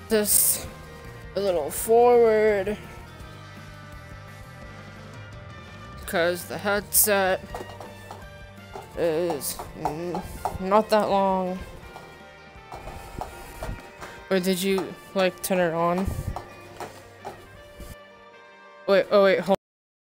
this a little forward because the headset is not that long. Or did you like turn it on? Wait, oh wait, hold.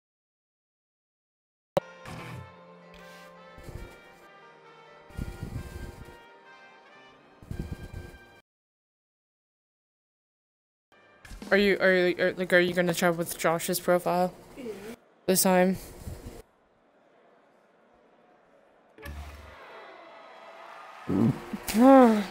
Are you gonna try with Josh's profile this time? Okay.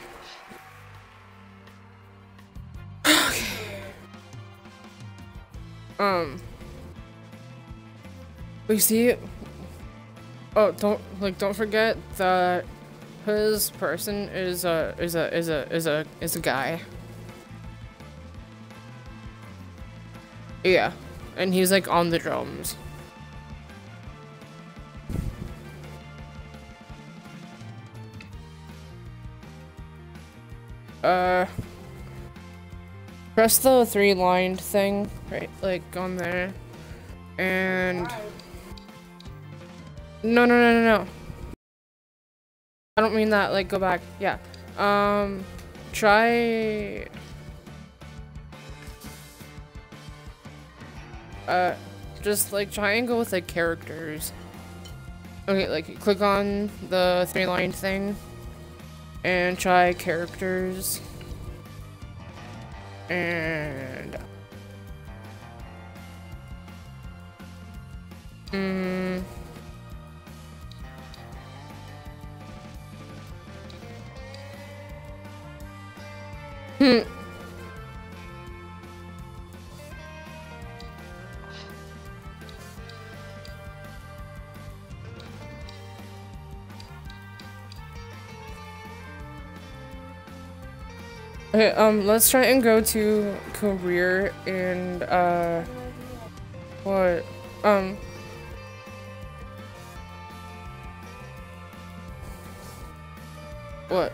We see. Oh, don't forget that his person is a guy. Yeah, and he's like on the drums. Press the three-lined thing, right, like on there, and no. I don't mean that. Like, go back. Yeah. Try. Just like try and go with like characters. Okay, like click on the three-lined thing, and try characters. And okay, let's try and go to career and what what?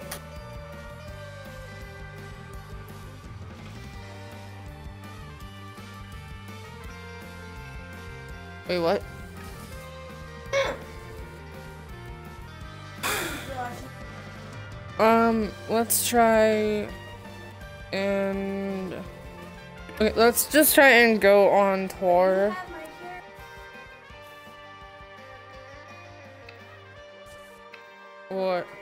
Wait, what? Let's try and okay, let's just try and go on tour. What?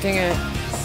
Dang it.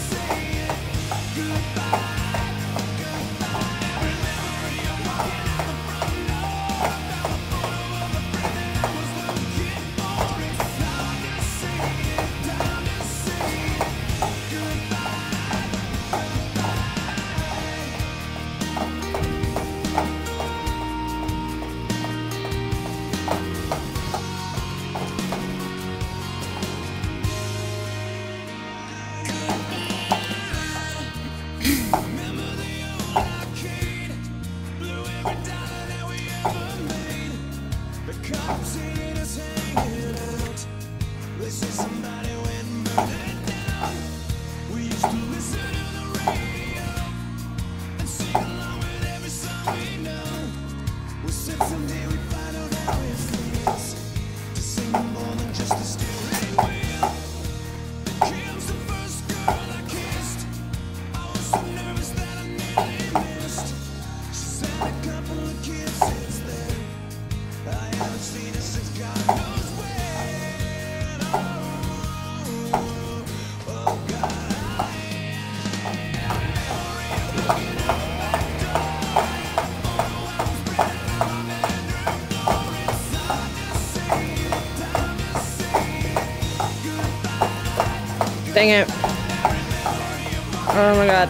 Dang it. Oh my god.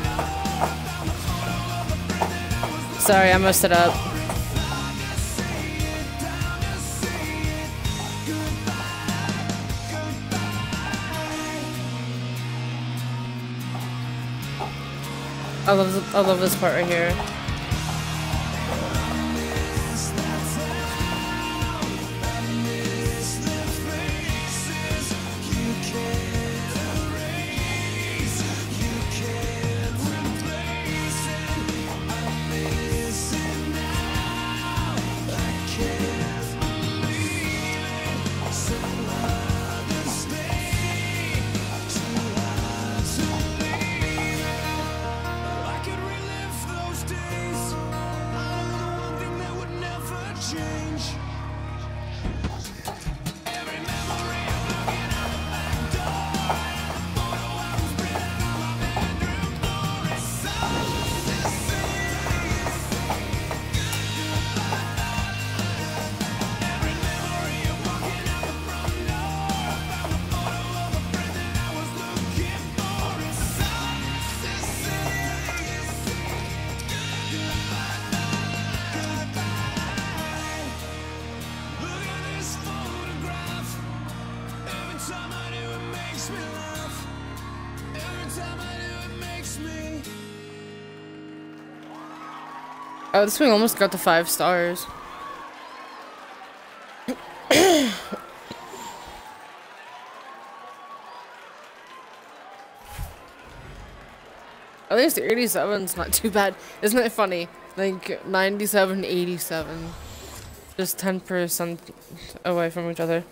Sorry, I messed it up. I love this part right here. Oh, this thing almost got to 5 stars. At least the 87's not too bad. Isn't it funny? Like 97, 87. Just 10% away from each other.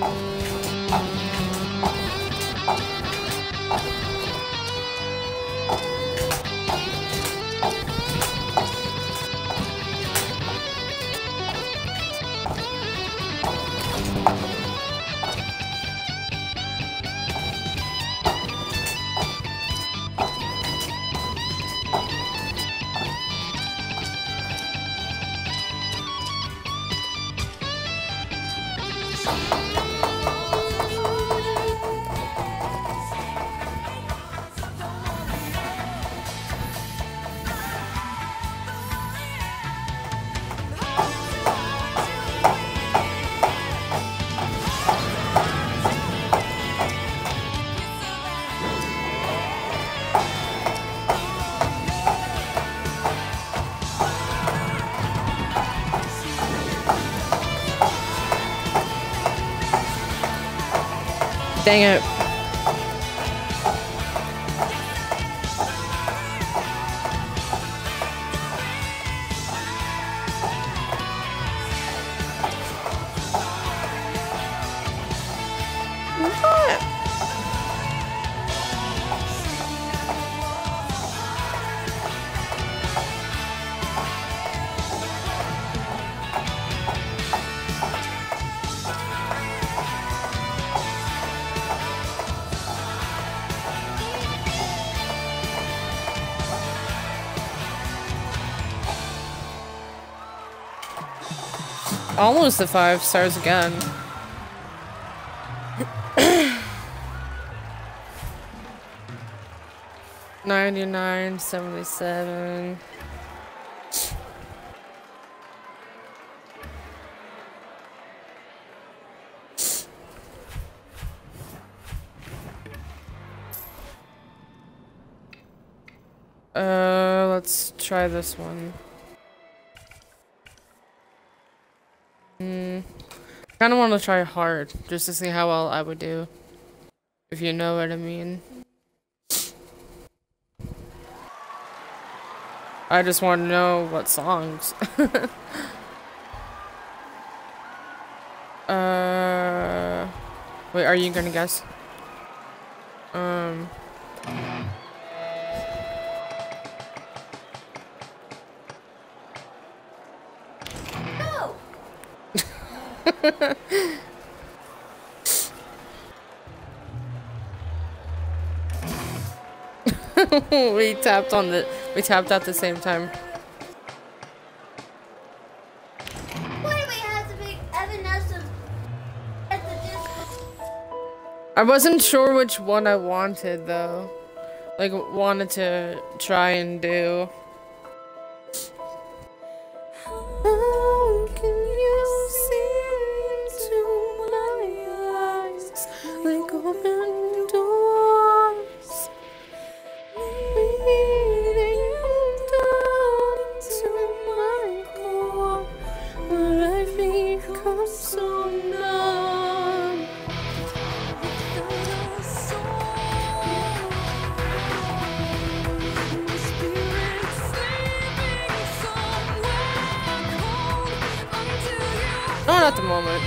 Dang it. What? Almost at 5 stars again. $99.77. Let's try this one. Kind of want to try hard, just to see how well I would do. If you know what I mean. I just want to know what songs. Wait, are you gonna guess? No. we tapped at the same time. Why do we have to make Evanescence at the disco? I wasn't sure which one I wanted though. Like wanted to try and do. How can you see into my eyes like open doors? Leading down to my core, where I become so numb. Without a soul, my spirit sleeping somewhere cold until you. Oh, not the moment.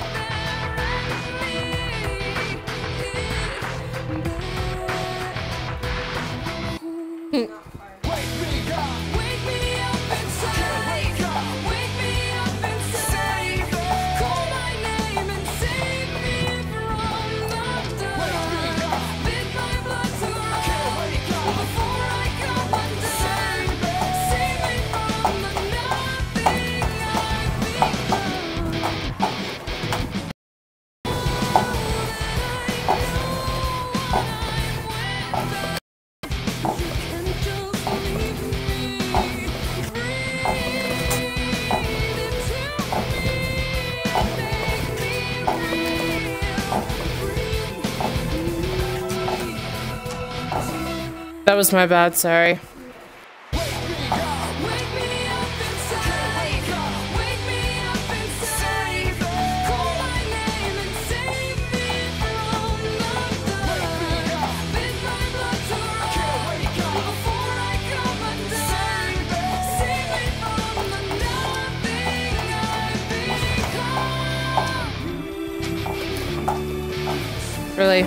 That was my bad, sorry. Really?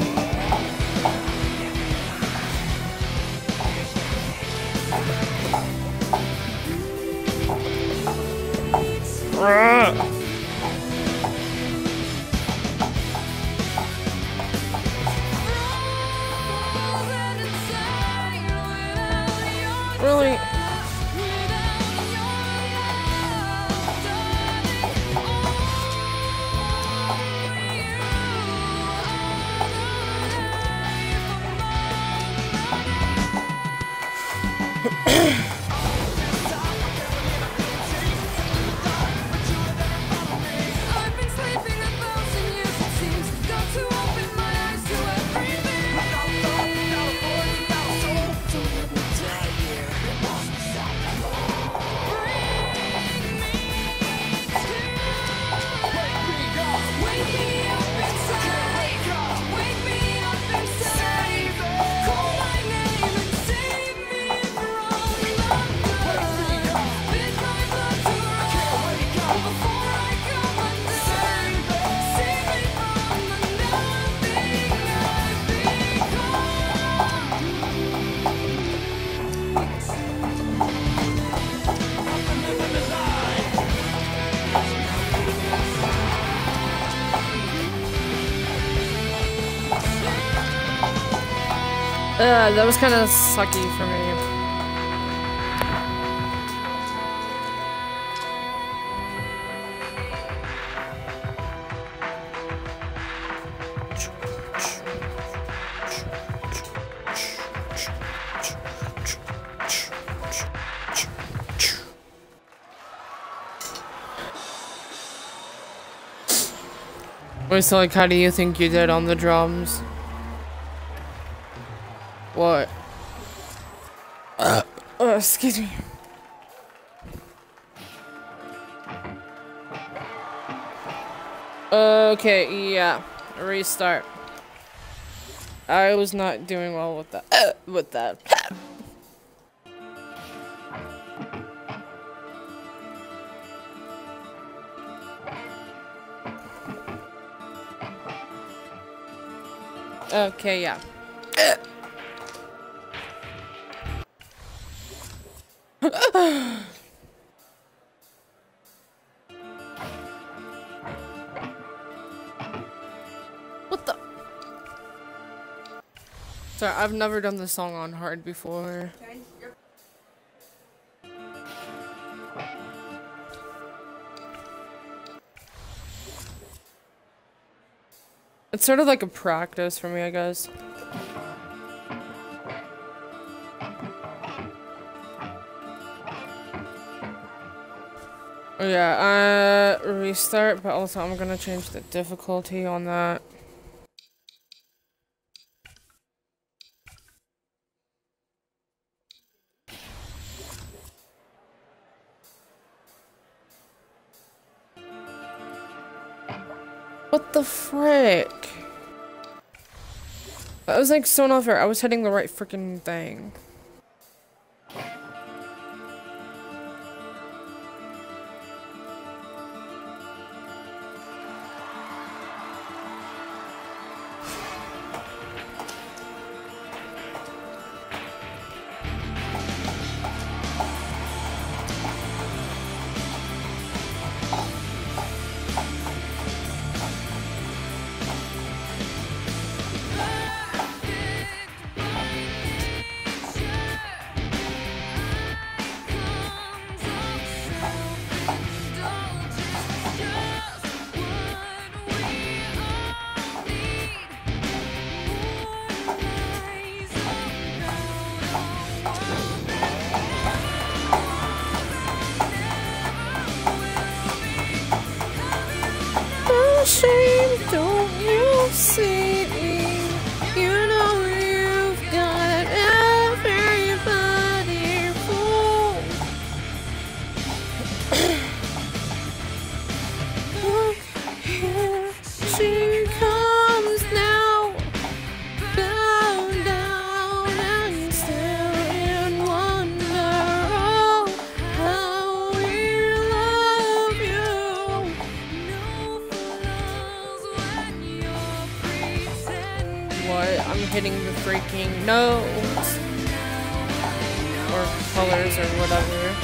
Really? That was kind of sucky for me. Wait, so like, how do you think you did on the drums? What? Excuse me. Okay, yeah. Restart. I was not doing well with that. With that. Okay, yeah. What the? Sorry, I've never done this song on hard before. It's sort of like a practice for me, I guess. Yeah, restart, but also I'm gonna change the difficulty on that. What the frick? That was like so not fair. I was hitting the right freaking thing. Shame, don't you see? You know you've got everybody fooled. Look, here she comes now, bow down and still in wonder. Oh, how we love you. what? I'm hitting the freaking notes. Or colors or whatever.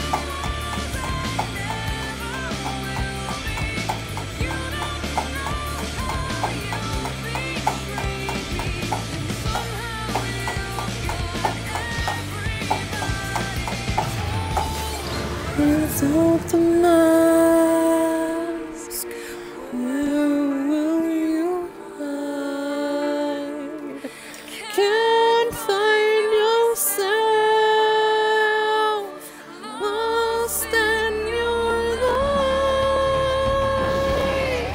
Without the mask, where will you hide? Can't find yourself, lost in your life.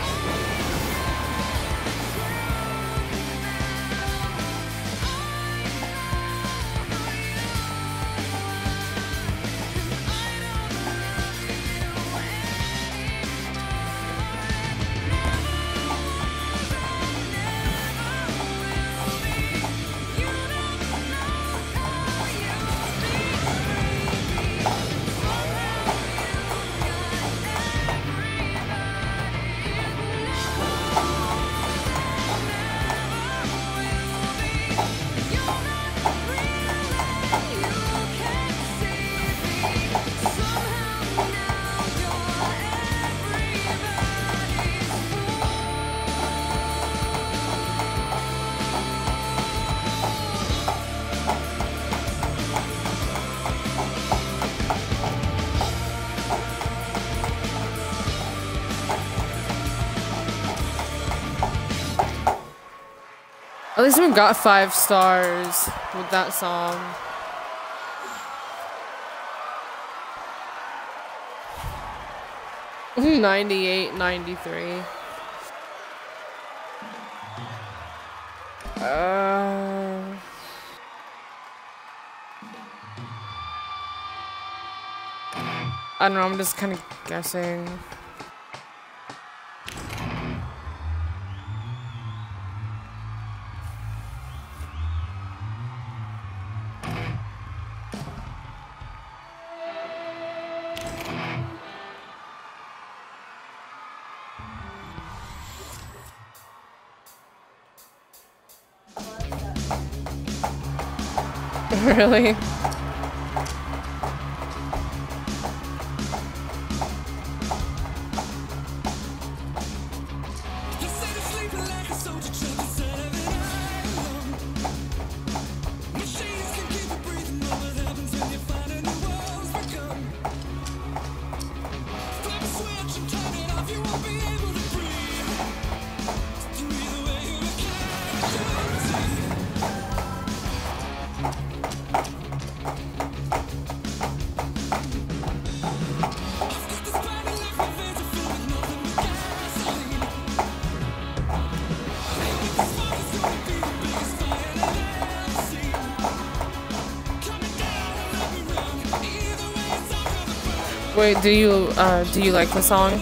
At least we got 5 stars with that song. $98, $93. I don't know, I'm just kind of guessing. Really? Wait, do you like the song?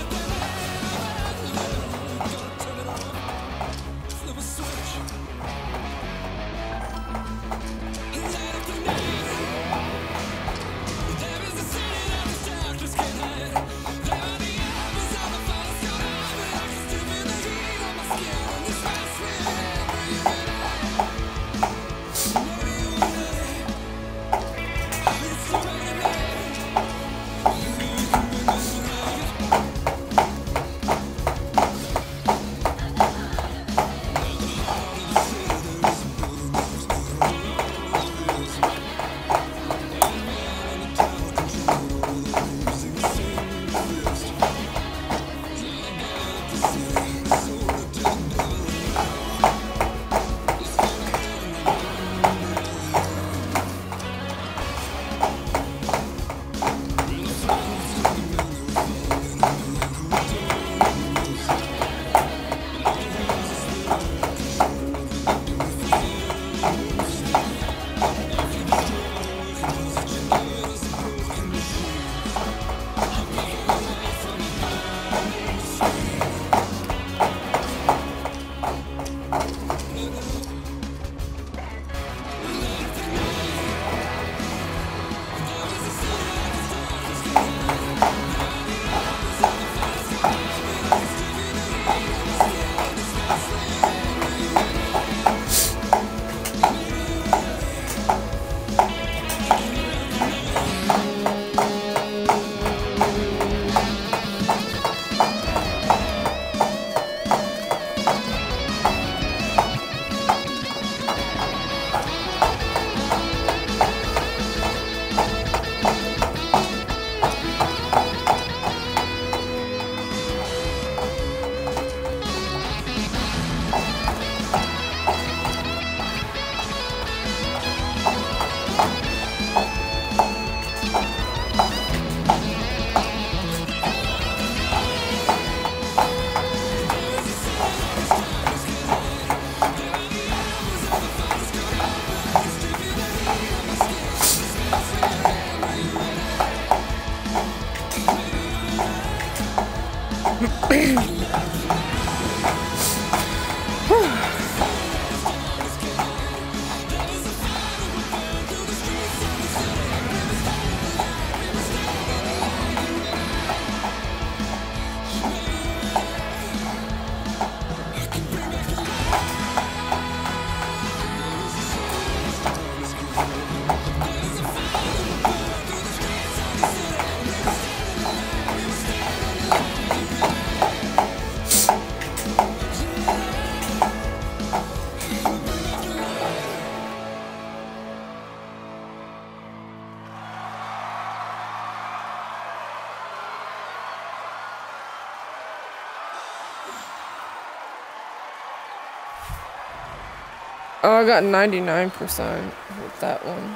Oh, I got 99% with that one.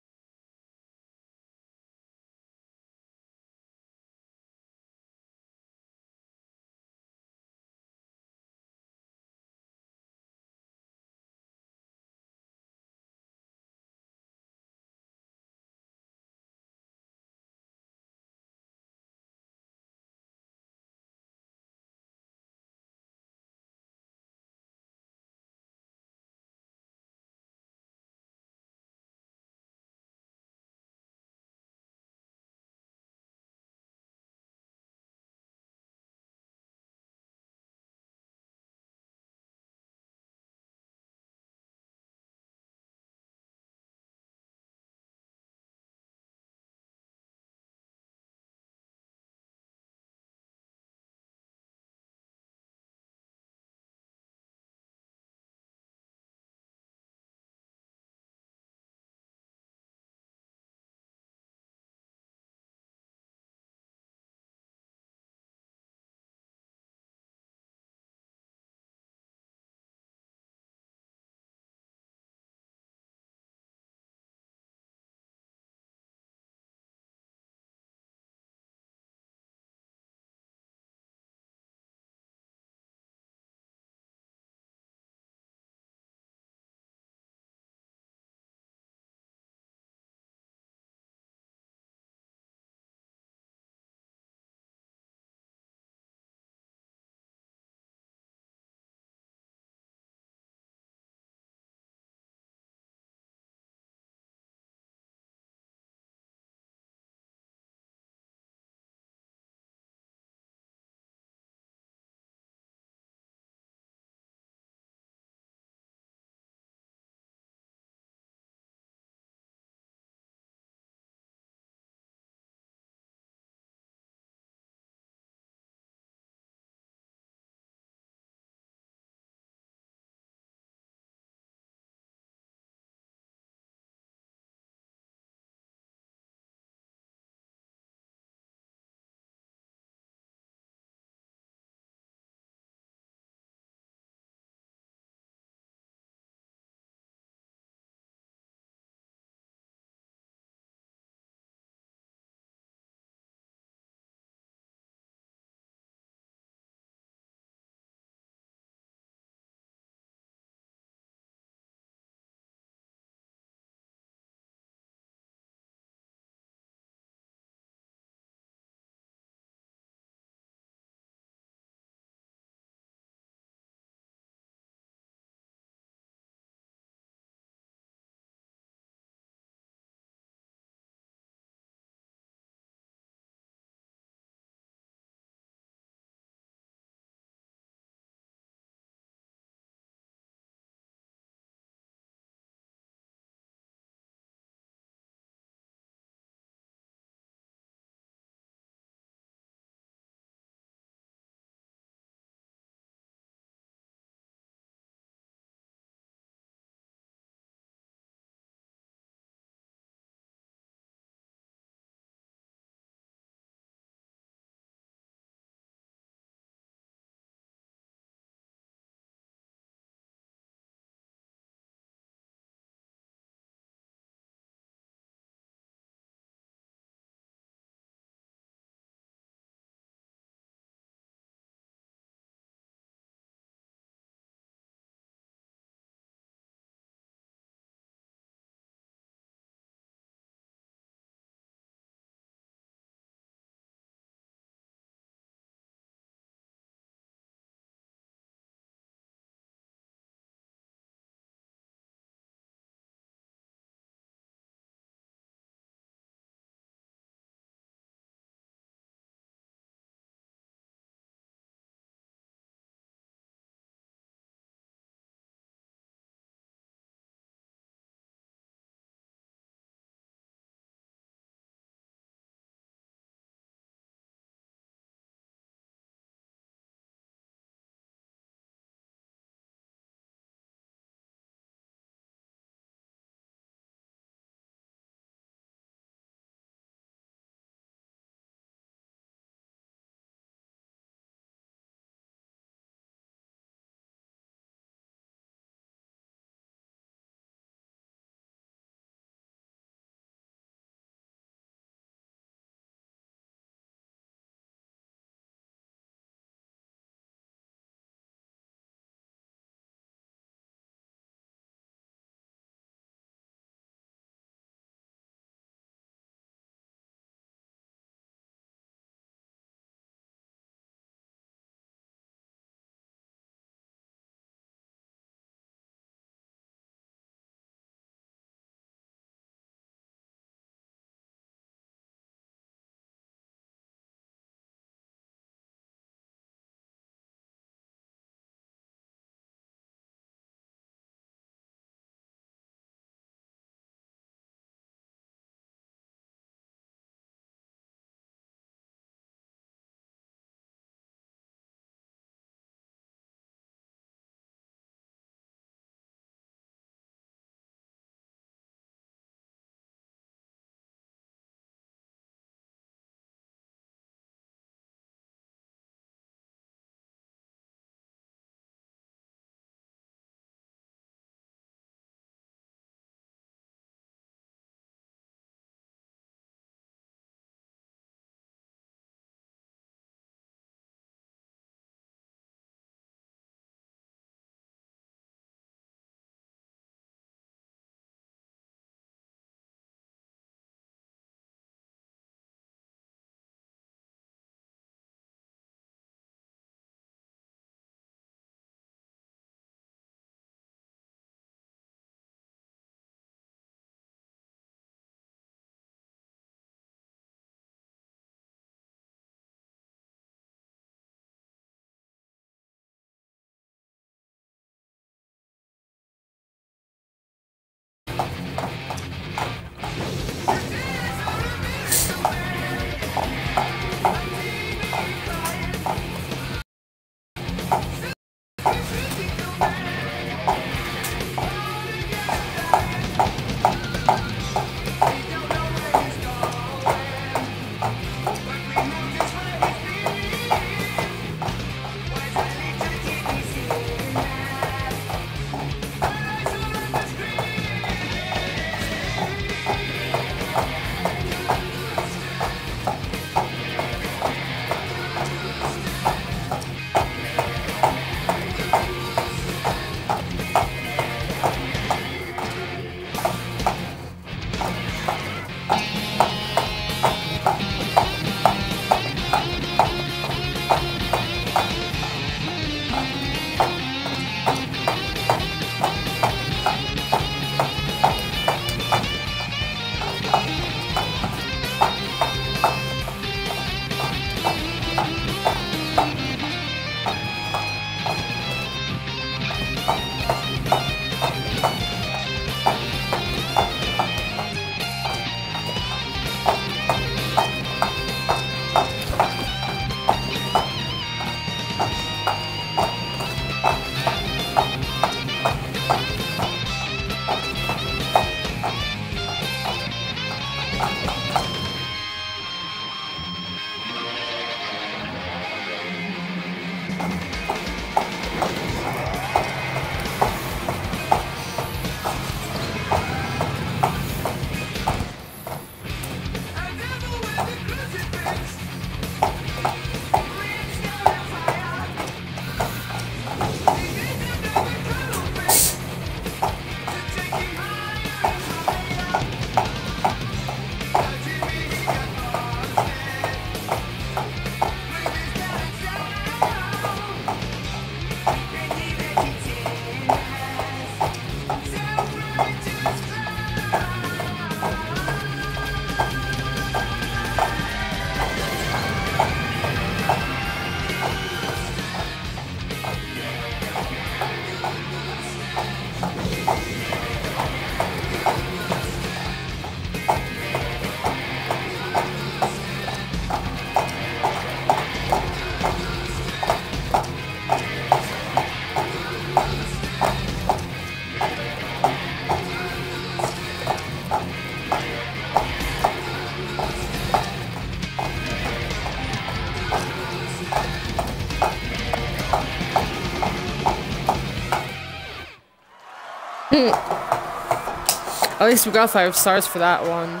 At least we got 5 stars for that one.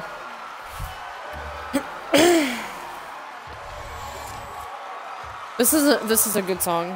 This is a good song.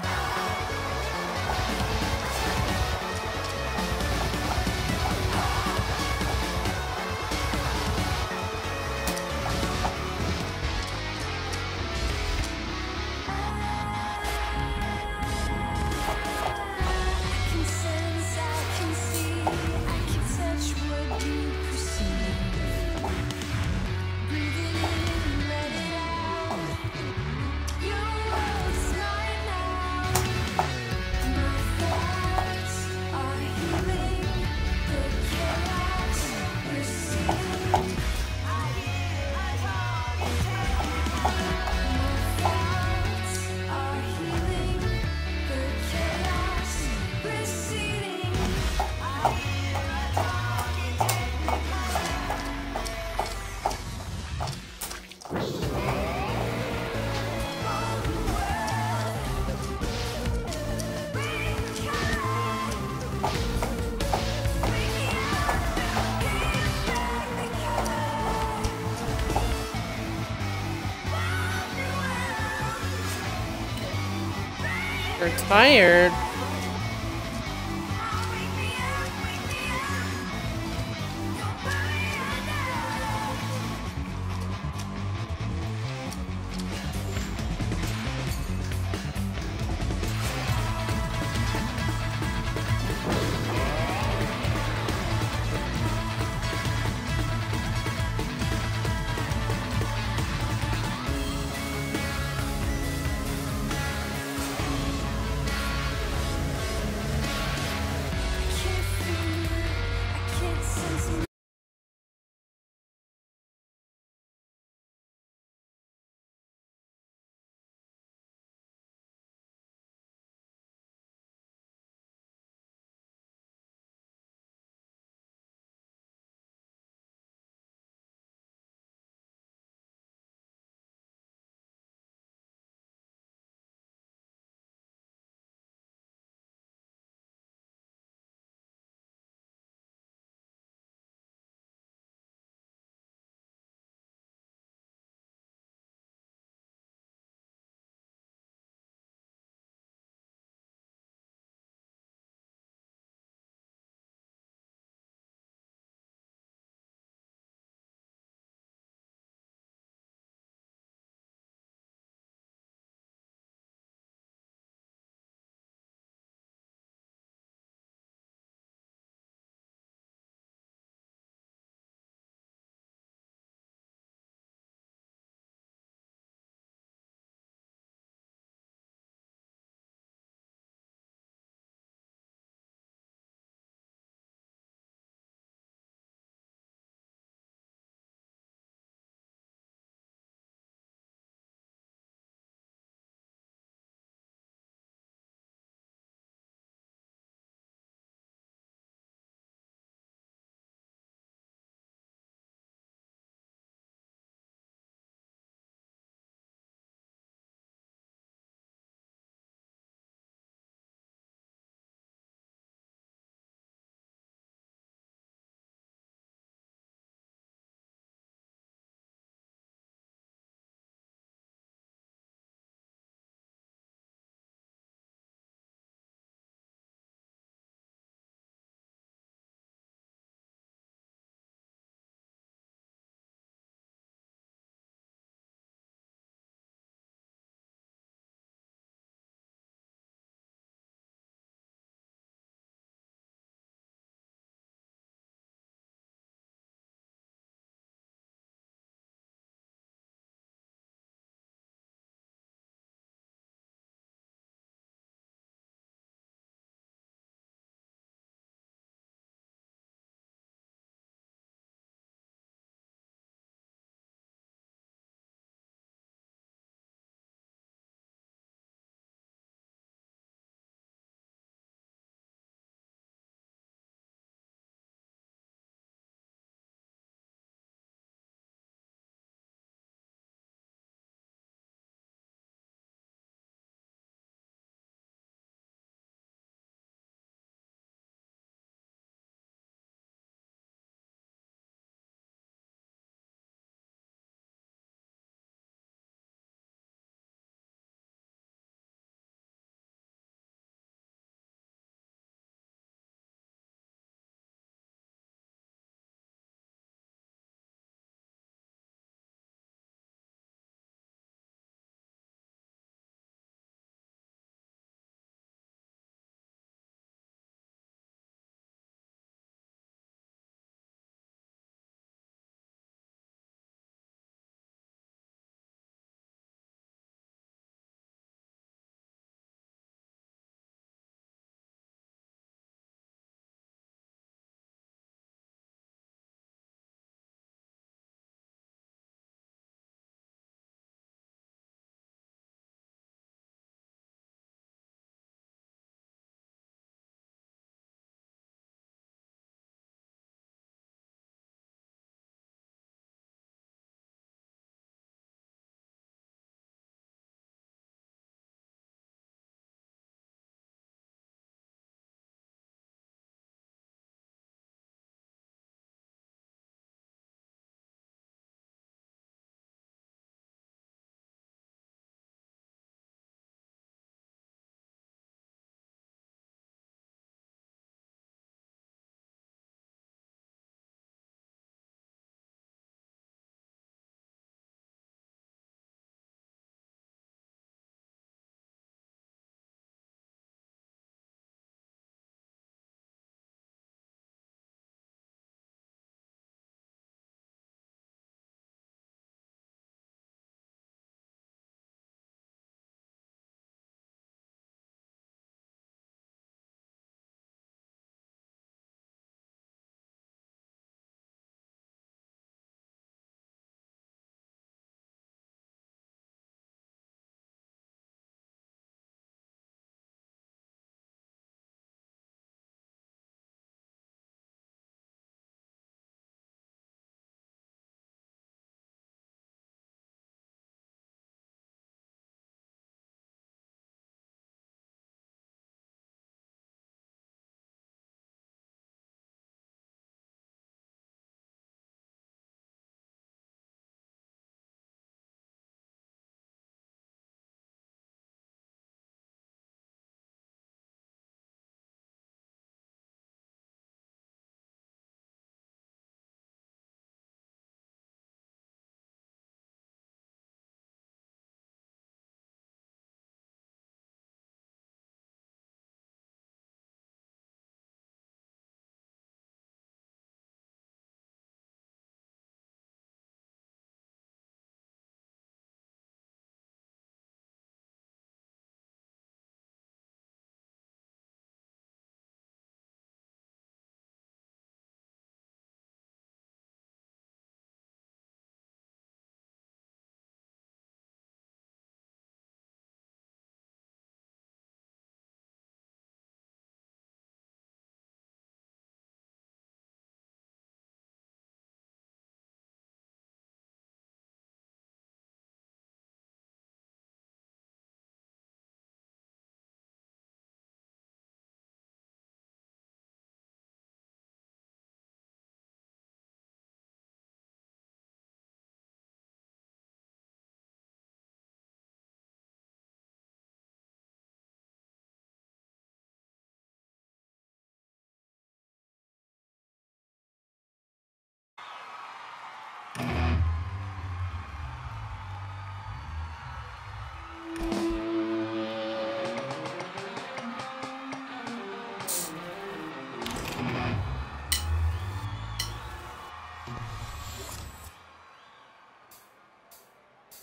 You're tired.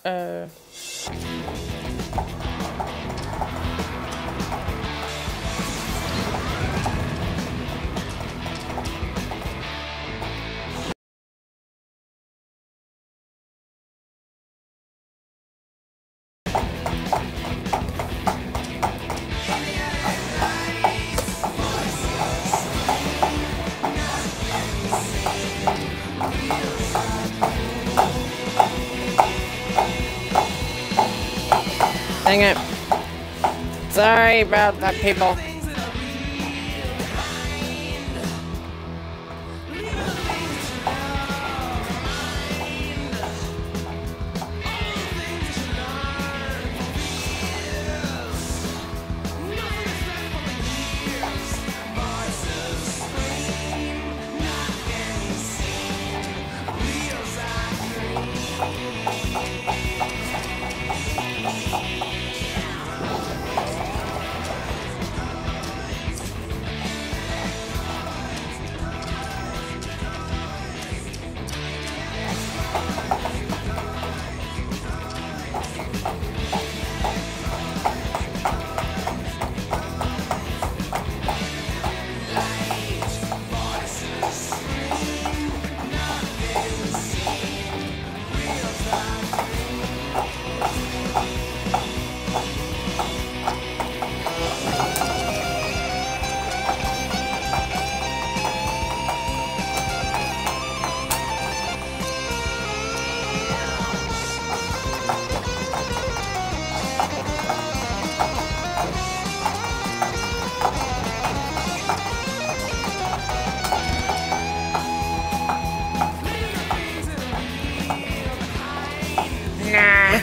Uh. Dang it. Sorry about that, people. Nah.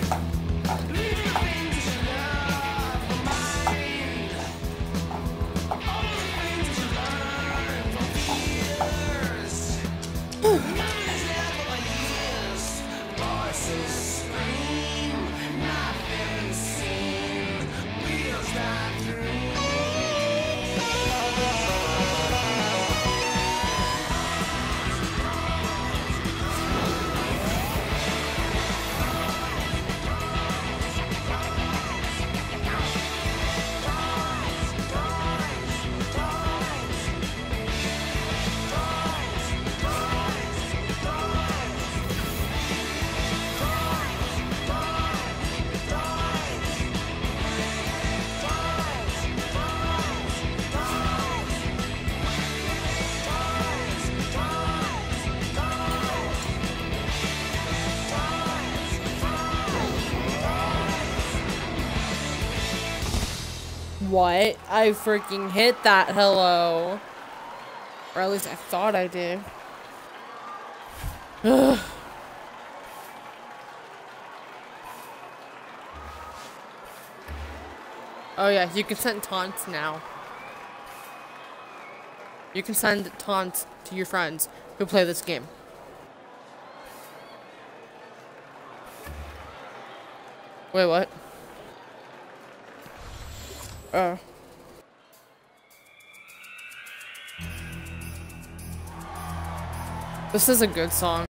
What? I freaking hit that hello. Or at least I thought I did. Ugh. Oh yeah, you can send taunts now. You can send taunts to your friends who play this game. Wait, what? This is a good song.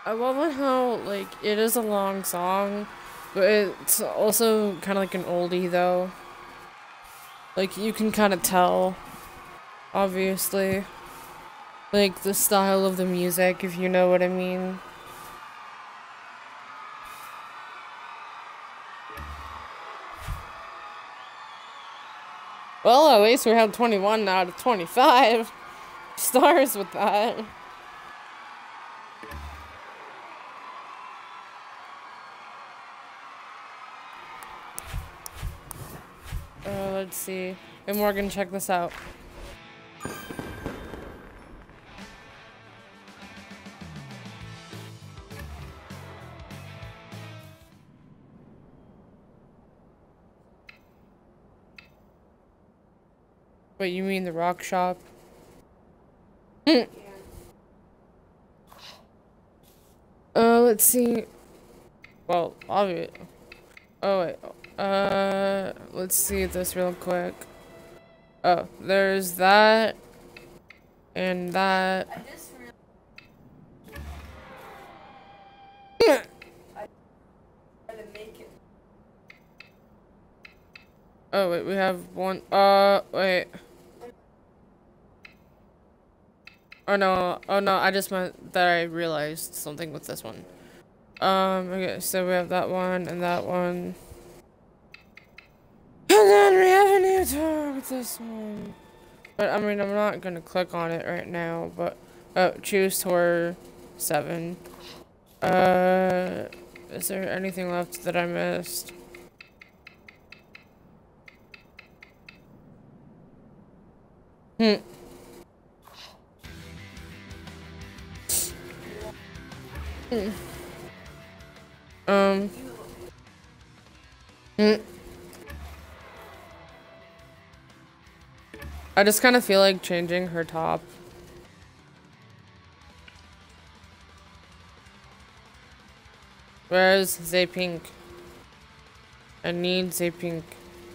I love how, like, it is a long song, but it's also kind of like an oldie, though. Like, you can kind of tell, obviously. Like, the style of the music, if you know what I mean. Well, at least we have 21 out of 25 stars with that. Let's see. Hey Morgan, check this out. Wait, you mean the rock shop? Let's see. Well, obvious. Oh wait. Let's see this real quick. Oh, there's that. And that. Oh wait, we have one. Wait. Oh no, I just meant that I realized something with this one. Okay, so we have that one and that one. And then we have a new tour with this one. But I mean, I'm not gonna click on it right now, but, oh, choose tour 7. Is there anything left that I missed? I just kind of feel like changing her top. Where's Zaypink? I need Zaypink.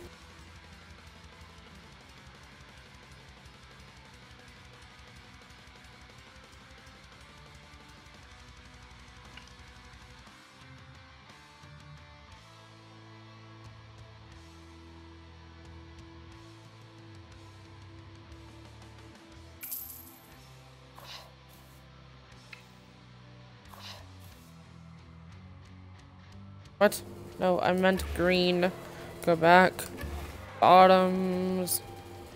What? No, I meant green. Go back. Bottoms.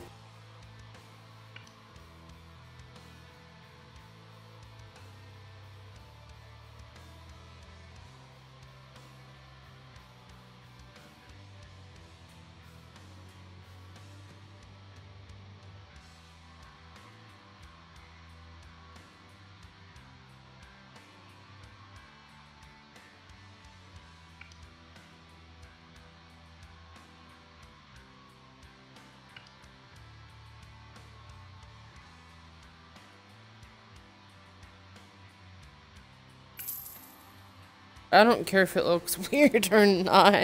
I don't care if it looks weird or not.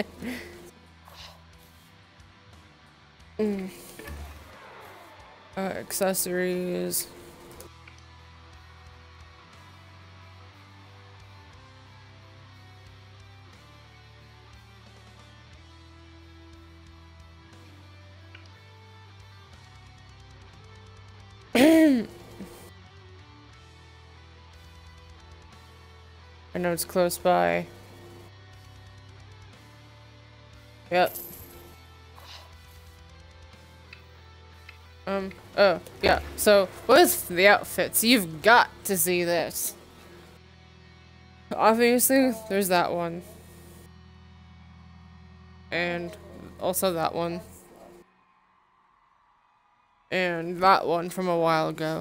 Accessories. I know it's close by. Yep. Oh, yeah. So, with the outfits, you've got to see this. Obviously, there's that one. And also that one. And that one from a while ago.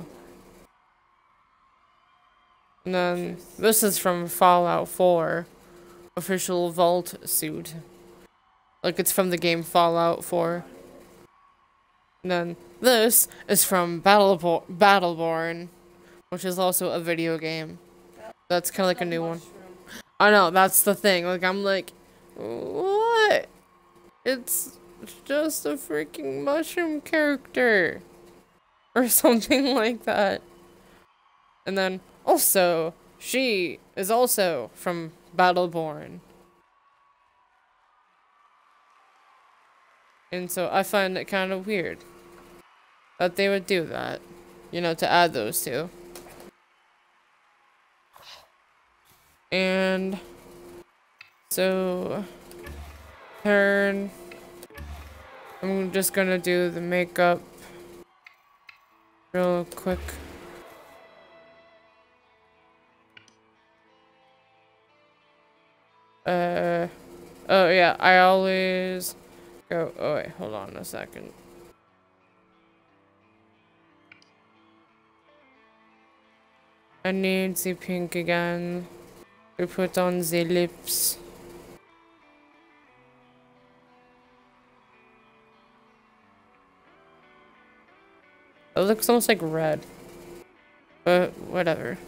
And then this is from Fallout 4. Official vault suit. Like it's from the game Fallout 4. And then this is from Battleborn, which is also a video game. That's kind of like a new one. I know, that's the thing. Like, I'm like, what? It's just a freaking mushroom character. Or something like that. And then, also, she is also from Battleborn. And so I find it kind of weird that they would do that. You know, to add those two. And so turn. I'm just gonna do the makeup real quick. Oh yeah, I always go, oh wait, hold on a second. I need the pink again. We put on the lips. It looks almost like red. But whatever.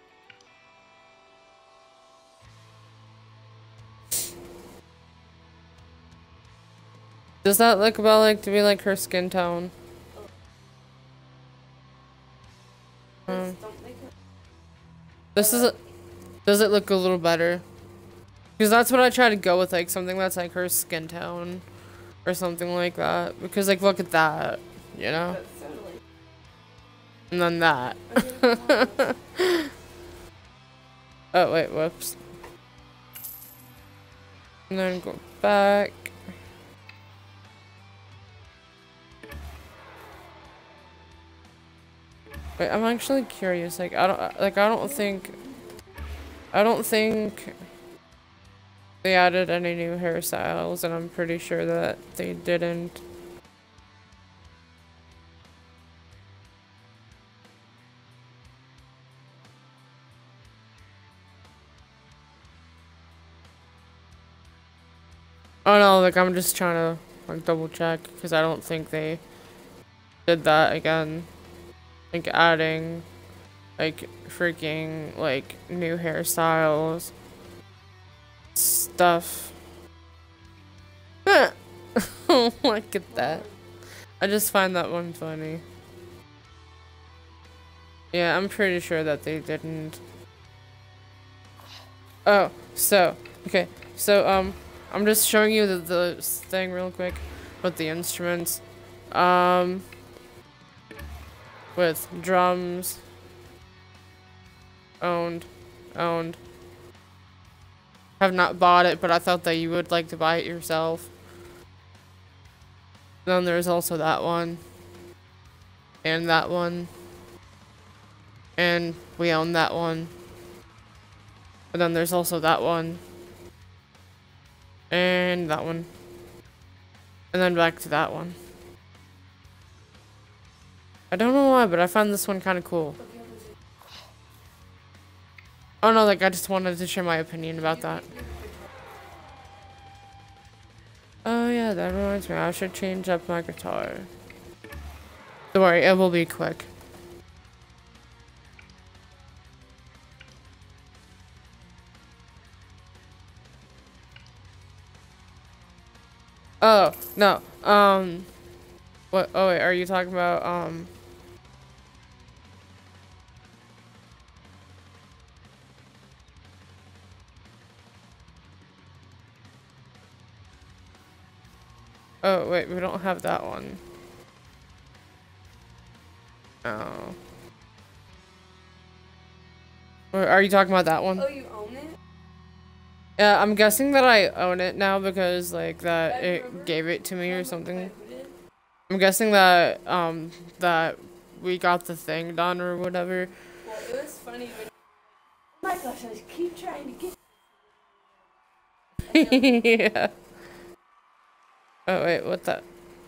Does that look about like to be like her skin tone? This is does it look a little better? Because that's what I try to go with, like something that's like her skin tone or something like that. Because like look at that, you know? And then that. Oh wait, whoops. And then go back. Wait, I'm actually curious. Like I don't think they added any new hairstyles, and I'm pretty sure that they didn't. Oh no, like I'm just trying to like double check because I don't think they did that again. Like adding like freaking like new hairstyles stuff. Oh, look at that. I just find that one funny. Yeah, I'm pretty sure that they didn't. Oh, so okay. So I'm just showing you the thing real quick with the instruments. With drums. Owned. Have not bought it, but I thought that you would like to buy it yourself. Then there's also that one. And that one. And we own that one. And then there's also that one. And that one. And then back to that one. I don't know why, but I found this one kind of cool. Oh no, like I just wanted to share my opinion about that. Oh yeah, that reminds me, I should change up my guitar. Don't worry, it will be quick. Oh, no, what, oh wait, are you talking about, oh wait, we don't have that one. Oh. Are you talking about that one? Oh, you own it? Yeah, I'm guessing that I own it now because like that it gave it to me or something. I'm guessing that that we got the thing done or whatever. Well, it was funny, but oh my gosh, I keep trying to get. Yeah. Oh wait, what the?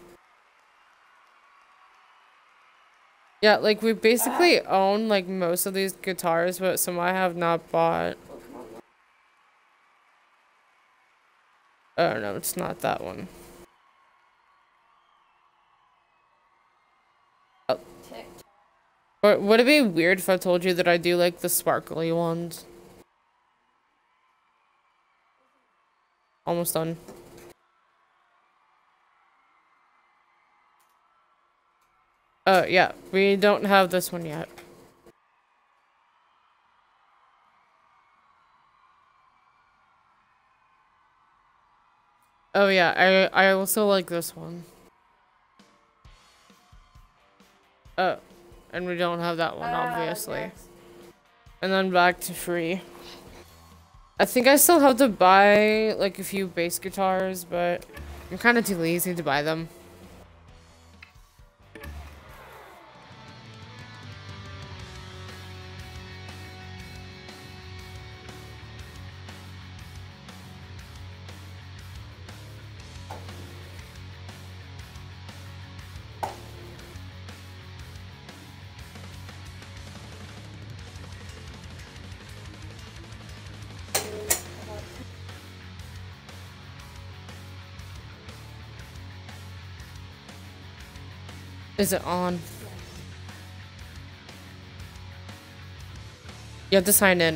Yeah, like we basically own like most of these guitars, but some I have not bought. Oh no, it's not that one. Oh. Or would it be weird if I told you that I do like the sparkly ones? Almost done. Oh yeah, we don't have this one yet. Oh yeah, I also like this one. Oh, and we don't have that one, obviously. Next. And then back to free. I think I still have to buy like a few bass guitars, but I'm kind of too lazy to buy them. Is it on? You have to sign in.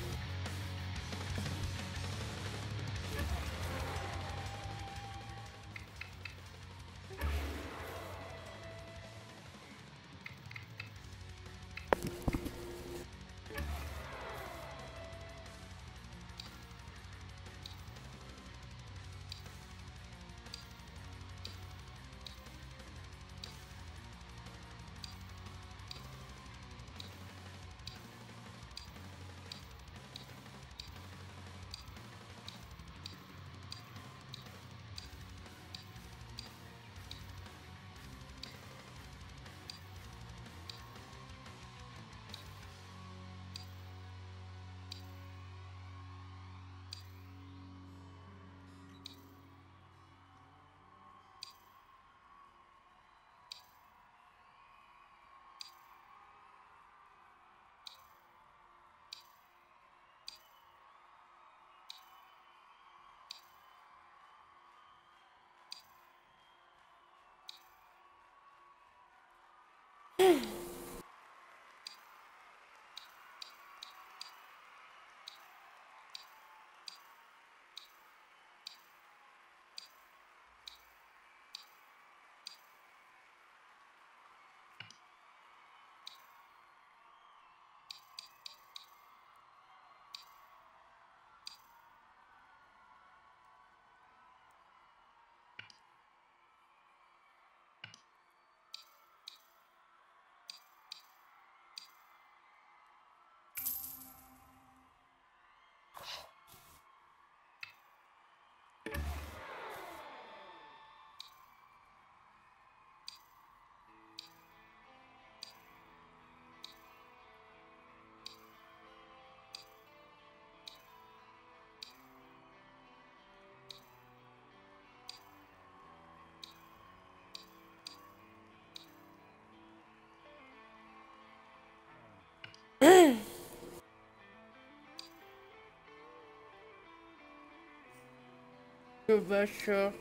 You're better.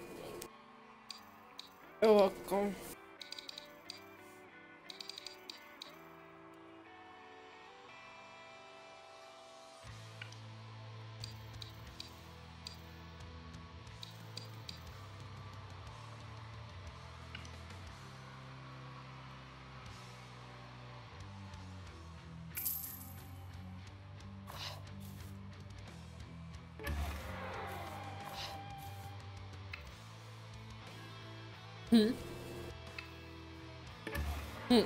You're welcome. Hmm. Hmm.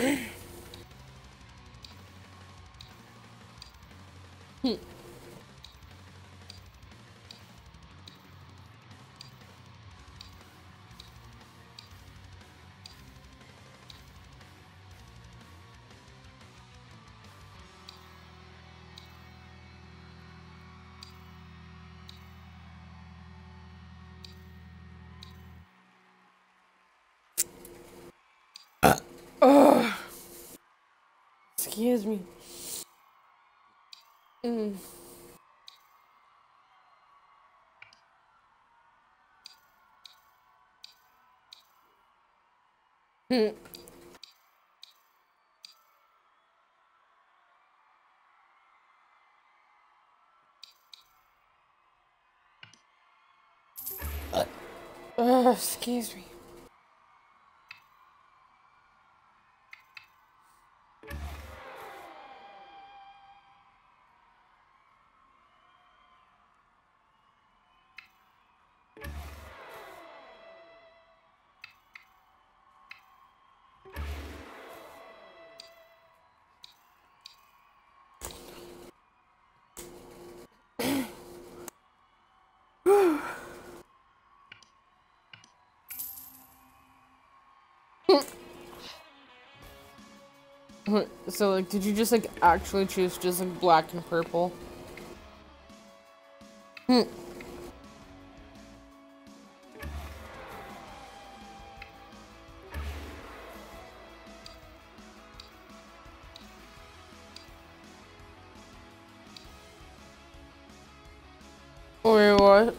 Excuse me. Excuse me. So, like, did you just, like, actually choose just, like, black and purple? Wait, what?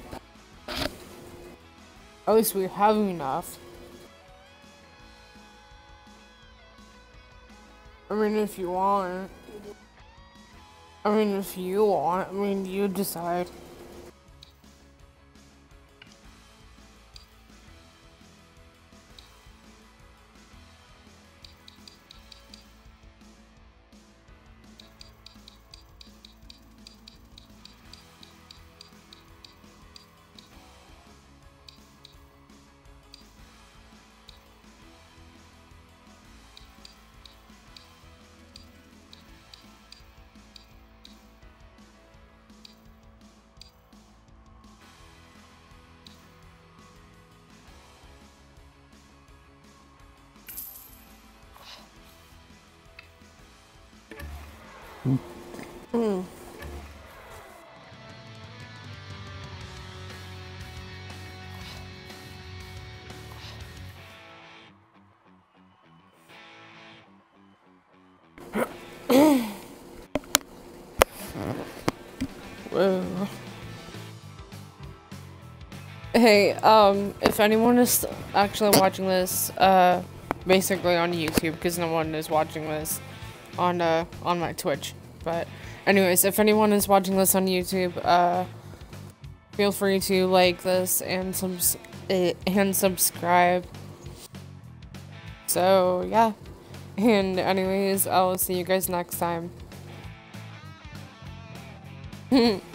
At least we have enough. I mean, if you want. I mean, if you want. I mean, you decide. Whoa. Hey, if anyone is actually watching this, basically on YouTube, because no one is watching this on my Twitch, but anyways, if anyone is watching this on YouTube, feel free to like this and subscribe. So, yeah. And anyways, I'll see you guys next time.